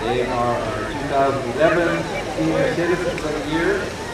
They are our 2011 Senior Citizens of the Year.